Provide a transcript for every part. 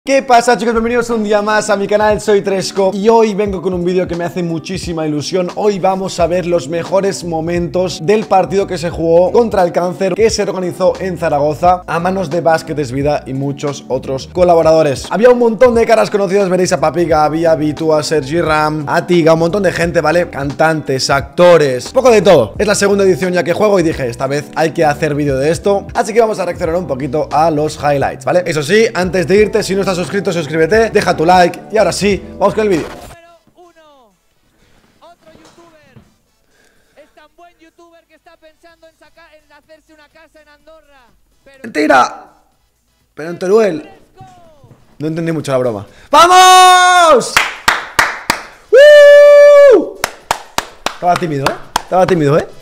¿Qué pasa, chicos? Bienvenidos un día más a mi canal, soy Tresco y hoy vengo con un vídeo que me hace muchísima ilusión. Hoy vamos a ver los mejores momentos del partido que se jugó contra el Cáncer, que se organizó en Zaragoza a manos de Básquet es Vida y muchos otros colaboradores. Había un montón de caras conocidas, veréis a Papi Gaby, a Vitu, a Sergi Ram, a Tiga, un montón de gente, ¿vale? Cantantes, actores, un poco de todo. Es la segunda edición ya que juego y dije, esta vez hay que hacer vídeo de esto, así que vamos a reaccionar un poquito a los highlights, ¿vale? Eso sí, antes de irte, si no estás suscrito, suscríbete, deja tu like y ahora sí, vamos con el vídeo. Otro youtuber. Es tan buen youtuber que está pensando en hacerse una casa en Andorra. ¡Mentira! Pero en Teruel. No entendí mucho la broma. ¡Vamos! Estaba tímido, ¿eh? Estaba tímido, ¿eh?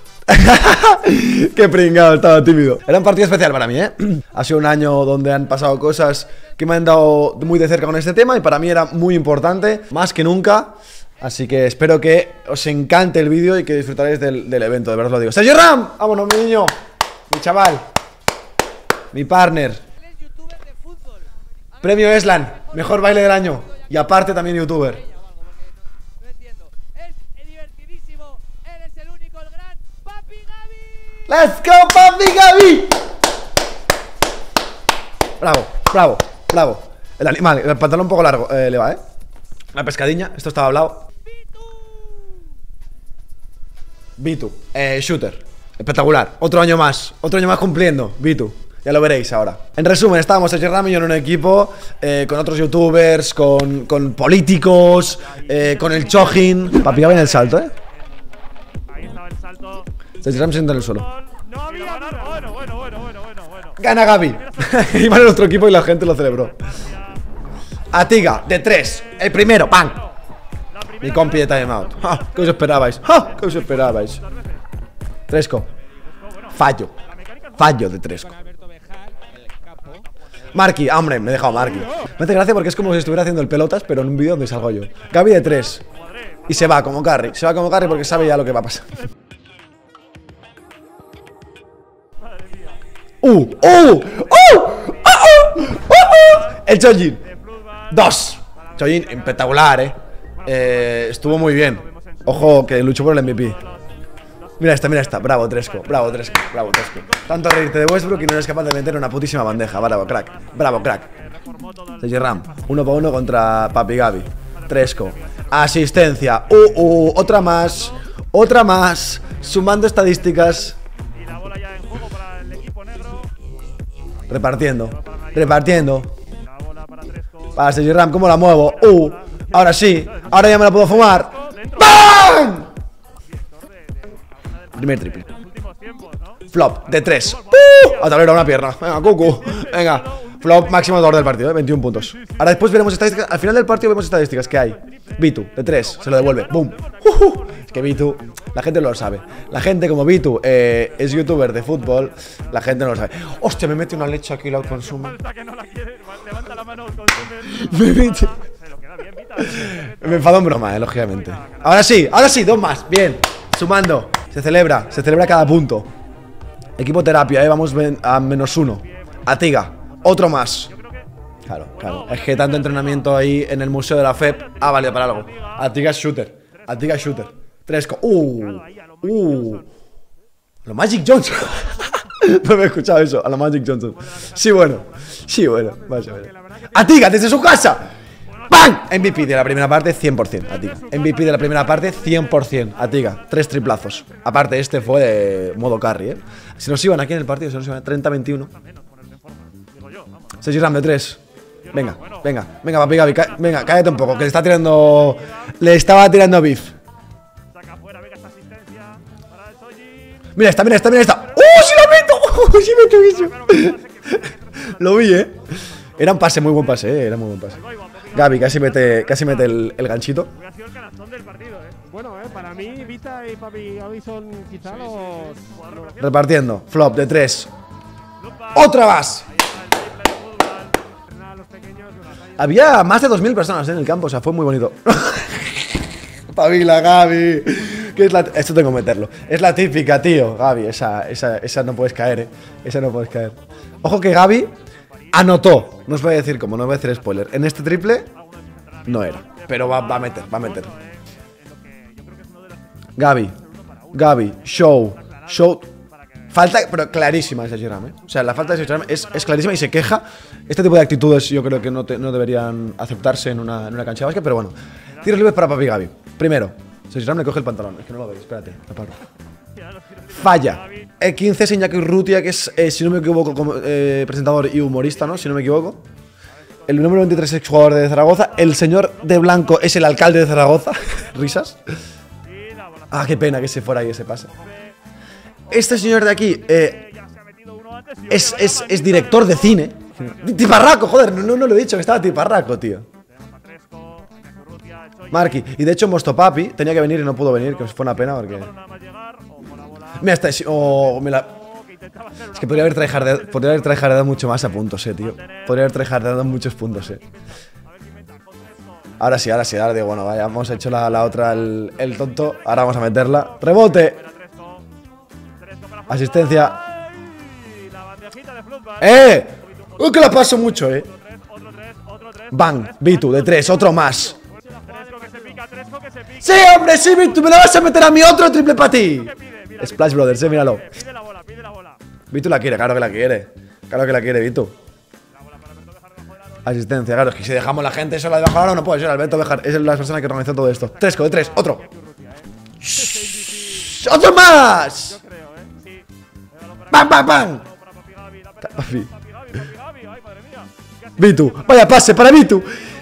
Qué pringado, estaba tímido. Era un partido especial para mí, ¿eh? Ha sido un año donde han pasado cosas que me han dado muy de cerca con este tema y para mí era muy importante, más que nunca. Así que espero que os encante el vídeo y que disfrutaréis del evento, de verdad os lo digo. ¡Sergi Ram! ¡Vámonos, mi niño! Mi chaval. Mi partner. Premio Eslan, mejor baile del año. Y aparte también youtuber. ¡Let's go, Papi Gaby! Bravo, bravo, bravo. El animal, el pantalón un poco largo, le va, ¿eh? La pescadilla, esto estaba hablado. Vitu, shooter. Espectacular, otro año más cumpliendo, Vitu. Ya lo veréis ahora. En resumen, estábamos Sergi Ram y yo en un equipo con otros youtubers, con políticos, con el Chojin. Papi Gaby en el salto, ¿eh? Ahí estaba el salto. Sergi Ram se sienta en el suelo. No había nada. Bueno. Gana Gaby. Iba en el otro equipo y la gente lo celebró. A Tiga, de 3. El primero, ¡pam! Mi compi de timeout. ¿Qué os esperabais? ¿Qué os esperabais? Tresco. Fallo. Fallo de Tresco. Marky, hombre, me he dejado Marky. Me hace gracia porque es como si estuviera haciendo el pelotas, pero en un vídeo donde salgo yo. Gaby de 3. Y se va como carry. Se va como carry porque sabe ya lo que va a pasar. El Chojin 2. Chojin, espectacular, estuvo muy bien. Ojo que luchó por el MVP. Mira esta, bravo Tresco. Bravo Tresco. Tanto reírte de Westbrook y no eres capaz de meter una putísima bandeja. Bravo crack. Sergi Ram, 1 para 1 contra Papi Gaby. Tresco, asistencia. Otra más. Sumando estadísticas. Repartiendo. Para Sergi Ram, ¿cómo la muevo? Ahora sí. Ahora ya me la puedo fumar. ¡Bam! Primer triple. Flop de 3. A tablero, una pierna. Venga, cucu. Venga. Flop máximo del partido, 21 puntos. Ahora después veremos estadísticas. Al final del partido vemos estadísticas que hay. Vitu, de 3. Se lo devuelve. Boom. Es que Vitu, la gente no lo sabe. La gente como Vitu es youtuber de fútbol. La gente no lo sabe. Hostia, me mete una leche aquí la consumo. Me enfado en broma, lógicamente. Ahora sí, 2 más. Bien. Sumando. Se celebra cada punto. Equipo terapia, vamos a -1. A Tiga, otro más. Claro. Es que tanto entrenamiento ahí en el museo de la FEP ha valido para algo. A Tiga shooter. Tresco. Lo Magic Johnson. No me he escuchado eso. A lo Magic Johnson. Sí, bueno. Vaya. A Tiga, desde su casa. ¡Bam! MVP de la primera parte, 100% a Tiga. MVP de la primera parte, 100% a Tiga. 3 triplazos. Aparte, este fue de modo carry, Se nos iban aquí en el partido, se nos iban 30-21. Sergi Ram de 3. Venga, Papi Gaby. Venga, cállate un poco, que le estaba tirando beef. Mira esta. ¡Oh, sí la meto! ¡Sí meto eso! Lo vi, Era un pase, muy buen pase, Gaby casi mete el ganchito. Ha sido el canastón del partido, Bueno, para mí, Vita y Papi Gaby son quizá los... Repartiendo, flop de 3. ¡Otra más! Había más de 2000 personas en el campo, o sea, fue muy bonito. Pabila, Gaby. Esto tengo que meterlo. Es la típica, tío. Gaby, esa no puedes caer, Esa no puedes caer. Ojo que Gaby Anotó. No os voy a decir cómo, no voy a hacer spoiler. En este triple no era, pero va a meter, Gavi, show. Falta, pero clarísima esa Sergi Ram, ¿eh? O sea, la falta de Sergi Ram es clarísima y se queja. Este tipo de actitudes yo creo que no deberían aceptarse en una cancha de básquet, pero bueno. Tiros libres para Papi Gavi. Primero, Sergi Ram le coge el pantalón. Es que no lo veis, espérate, lo paro. Falla. 15 es Iñaki Urrutia, que es, si no me equivoco, como, presentador y humorista, ¿no? Si no me equivoco. El número 23 es jugador de Zaragoza. El señor de blanco es el alcalde de Zaragoza. Risas. Ah, qué pena que se fuera ahí ese pase. Este señor de aquí es director de cine. Tiparraco, joder, no lo he dicho, que estaba Tiparraco, tío. Marqui. Y de hecho Mostopapi tenía que venir y no pudo venir, que fue una pena porque... Mira, está... Oh, me la... Es que podría haber tryhardeado mucho más a puntos, tío. Podría haber tryhardeado muchos puntos, Ahora sí, ahora digo, bueno, vaya, hemos hecho la otra, el tonto. Ahora vamos a meterla. ¡Rebote! Asistencia. Que la paso mucho, Bang, Vitu, de 3, otro más. ¡Sí, hombre, sí, Vitu! ¡Me la vas a meter a mi otro triple para ti! Splash Brothers, míralo. Vitu la quiere, claro que la quiere. Claro que la quiere, Vitu. Asistencia, claro, es que si dejamos la gente sola debajo ahora no puede ser. Alberto Bejar es la persona que organizó todo esto. Tresco, de 3, otro. ¡Otro más! ¡Bam, bam, bam! Vitu, vaya pase para Vitu.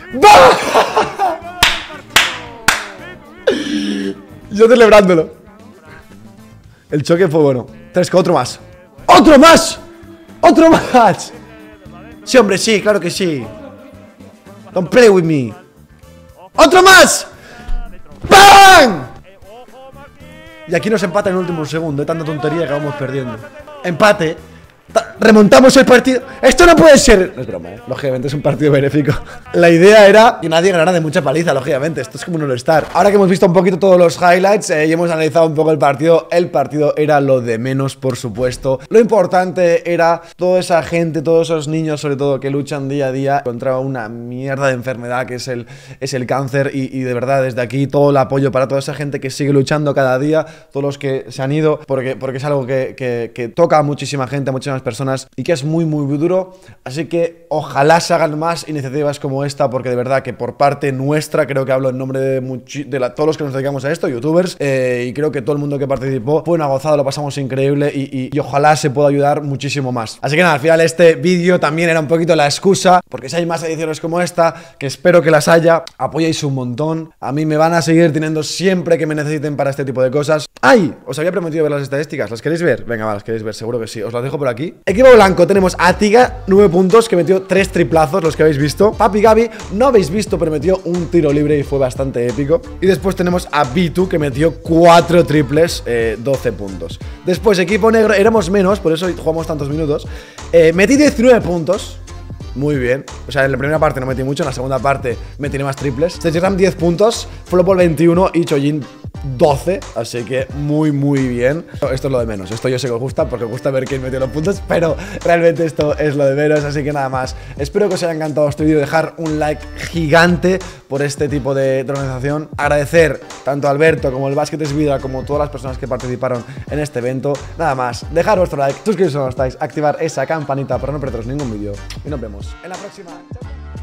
Yo celebrándolo. El choque fue bueno. 3, otro más. ¡Otro más! ¡Otro más! Sí, hombre, sí, claro que sí. Don't play with me. ¡Otro más! ¡Bang! Y aquí nos empata en el último segundo. De tanta tontería que vamos perdiendo. Empate. Remontamos el partido. Esto no puede ser. No es broma, lógicamente es un partido benéfico. La idea era que nadie ganara de mucha paliza, lógicamente. Esto es como un All-Star. Ahora que hemos visto un poquito todos los highlights y hemos analizado un poco el partido era lo de menos, por supuesto. Lo importante era toda esa gente, todos esos niños, sobre todo, que luchan día a día contra una mierda de enfermedad que es el cáncer. Y de verdad, desde aquí, todo el apoyo para toda esa gente que sigue luchando cada día, todos los que se han ido, porque es algo que toca a muchísima gente, a muchísimas personas y que es muy duro. Así que ojalá se hagan más iniciativas como esta, porque de verdad que por parte nuestra, creo que hablo en nombre de todos los que nos dedicamos a esto, youtubers, y creo que todo el mundo que participó fue una gozada, lo pasamos increíble y ojalá se pueda ayudar muchísimo más. Así que nada, al final este vídeo también era un poquito la excusa, porque si hay más ediciones como esta, que espero que las haya, apoyáis un montón. A mí me van a seguir teniendo siempre que me necesiten para este tipo de cosas. ¡Ay! Os había prometido ver las estadísticas, ¿las queréis ver? Venga, va, las queréis ver, seguro que sí. Os las dejo por aquí. Equipo blanco, tenemos a Tiga, 9 puntos, que metió 3 triplazos, los que habéis visto. Papi Gavi, no habéis visto, pero metió un tiro libre y fue bastante épico. Y después tenemos a Vitu, que metió 4 triples, 12 puntos. Después, equipo negro, éramos menos, por eso jugamos tantos minutos. Metí 19 puntos. Muy bien, o sea, en la primera parte no metí mucho, en la segunda parte metí más triples. Sergi Ram 10 puntos, Flopball 21 y Chojin 12, así que muy bien. Esto es lo de menos, esto yo sé que os gusta porque os gusta ver quién metió los puntos, pero realmente esto es lo de menos, así que nada más. Espero que os haya encantado este vídeo, dejar un like gigante por este tipo de organización. Agradecer tanto a Alberto como el Básquet es Vida, como todas las personas que participaron en este evento. Nada más, dejar vuestro like, suscribiros si no estáis, activar esa campanita para no perderos ningún vídeo y nos vemos en la próxima. Chao.